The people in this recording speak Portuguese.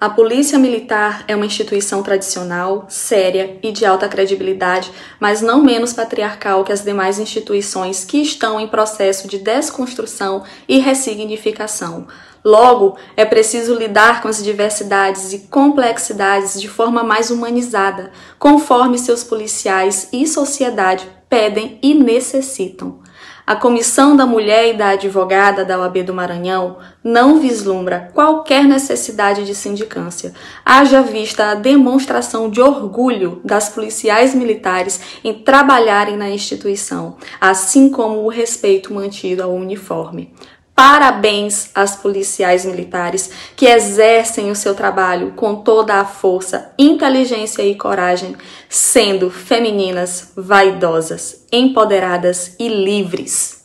A Polícia Militar é uma instituição tradicional, séria e de alta credibilidade, mas não menos patriarcal que as demais instituições que estão em processo de desconstrução e ressignificação. Logo, é preciso lidar com as diversidades e complexidades de forma mais humanizada, conforme seus policiais e sociedade pedem e necessitam. A Comissão da Mulher e da Advogada da OAB do Maranhão não vislumbra qualquer necessidade de sindicância, haja vista a demonstração de orgulho das policiais militares em trabalharem na instituição, assim como o respeito mantido ao uniforme. Parabéns às policiais militares que exercem o seu trabalho com toda a força, inteligência e coragem, sendo femininas, vaidosas, empoderadas e livres.